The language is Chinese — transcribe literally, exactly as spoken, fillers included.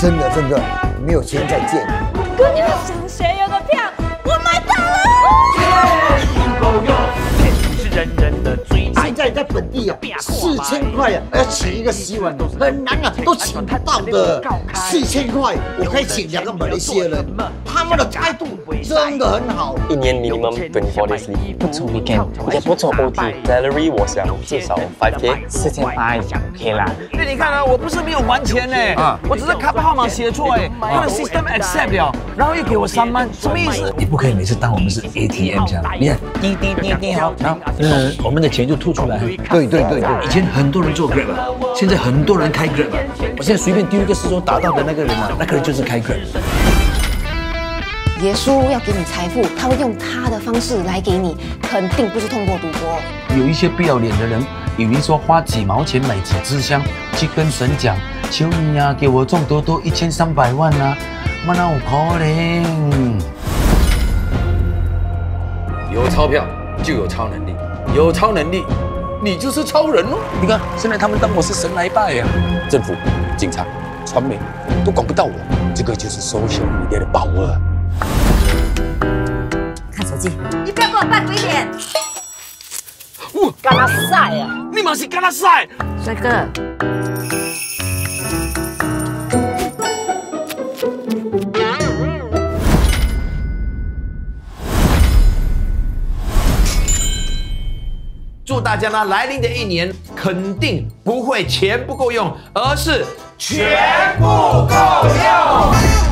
真的真的，没有钱再见。 哥，你们想谁有的票？我买到了！ 是人人的最爱。 现在在本地啊，四千块啊，要请一个洗碗很难啊，都请不到的。四千块，我可以请两个马来西亚人，他们的态度真的很好。 一年 minimum twenty-four days leave， 不做 weekend， 也不做 O T。Salary 我想至少 five K， 四千八 OK 啦。 那你看啊，我不是没有还钱呢，啊，我只是卡号码写错哎，他们 system accept 了，然后又给我三万，什么意思？ 你不可以每次当我们是 A T M 这样，你看滴滴滴滴好，然后呃我们的钱就吐出来。 对对对对， 以前很多人做 Grab 啊，现在很多人开 Grab 啊。我现在随便丢一个四周打到的那个人啊，那个人就是开 Grab。 耶稣要给你财富，他会用他的方式来给你，肯定不是通过赌博。 有一些不要脸的人，以为说花几毛钱买几支香，去跟神讲，求你呀、啊，给我中多多一千三百万啊，妈那我可怜。 有钞票就有超能力，有超能力，你就是超人哦。 你看，现在他们当我是神来拜呀、啊， 政府、警察、传媒都管不到我，这个就是social media的宝儿。 看手机，你不要跟我扮鬼脸！ 我干他晒啊！ 你嘛是干他晒， 帅哥。 祝大家呢来临的一年肯定不会钱不够用，而是全部够用。